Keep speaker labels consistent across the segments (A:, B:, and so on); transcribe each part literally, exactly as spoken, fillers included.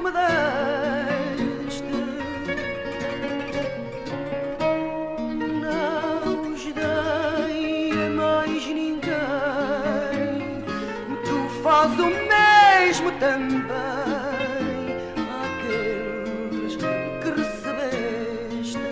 A: me deste. Não os dei a mais ninguém, tu fazes o mesmo também àqueles que recebeste.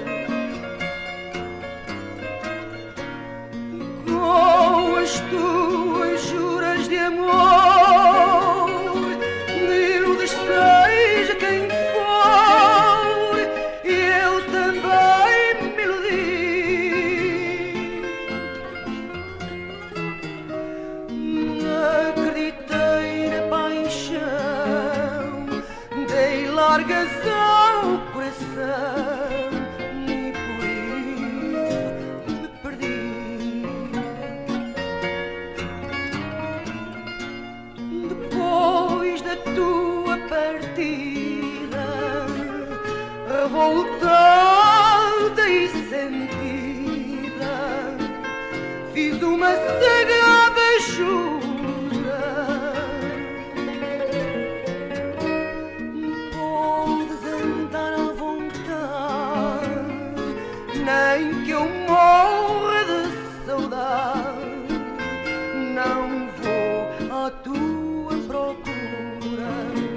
A: Com as tuas juras de amor, miúdas seja quem for, eu também me iludi. Acreditei na paixão, dei largas ao coração e por isso me perdi. Depois da tua partida, revoltada e sentida, fiz uma sagrada jura. Podes andar à vontade, nem que eu morra de saudade, não vou à tua procura.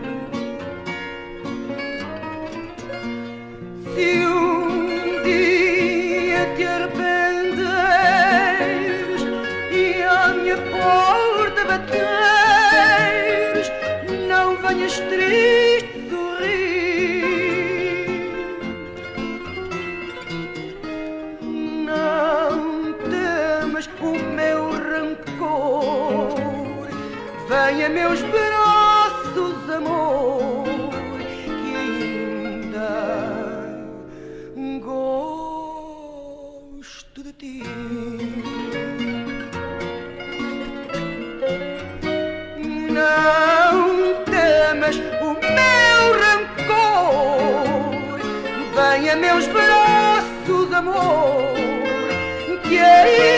A: Se um dia te arrependeres e à minha porta bateres, não venhas triste sorrir. Não temas o meu rancor, vem a meus braços, amor, que ainda gosto de ti. Não temas o meu rancor, vem a meus braços, amor, que ainda